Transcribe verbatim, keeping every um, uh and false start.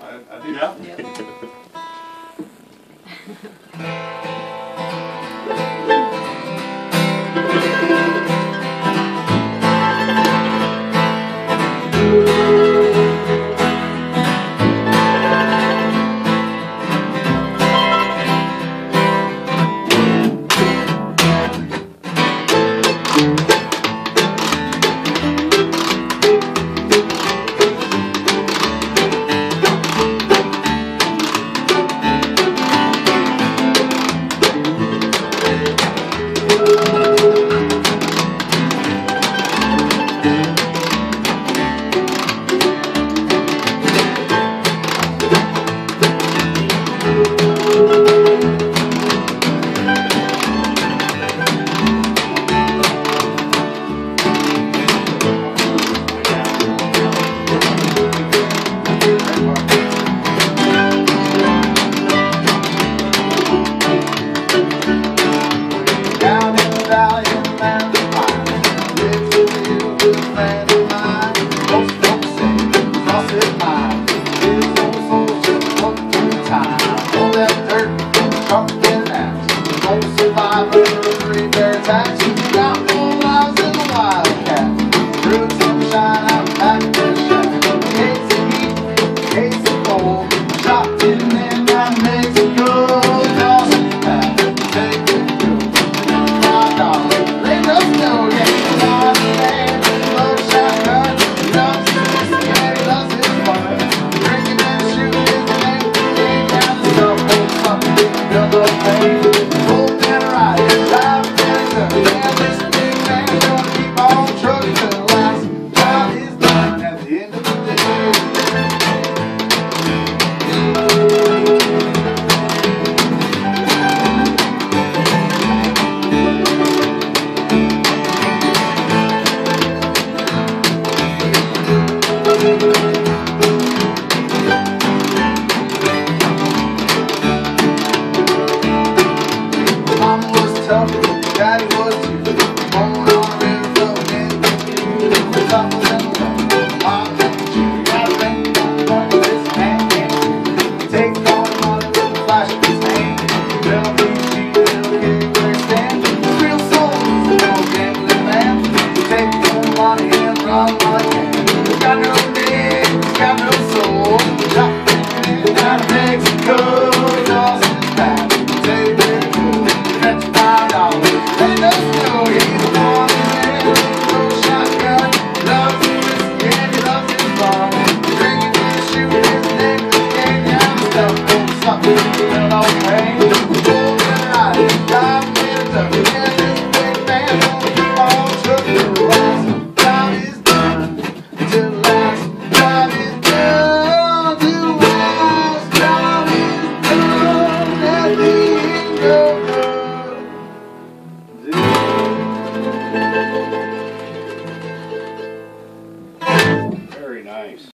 I, I do. Yeah. Daddy was too. Born on a river floating in the couples and the love. Mom and you gotta rent on this man can't take all the money with the flash of his hand. Little beachy, little kid, where stand. Real soul is no gambling man. Take your money and run like him. He's got no dick, he's got no soul. Shot in out of Mexico, lost his path. Take it cool, catch five dollars. Let us know he's born in no shotgun. Loves his whiskey and he loves his bar. Drinking and shooting his neck, getting down the stuff. Don't suck, feel no pain. Golden light, dive in a duck.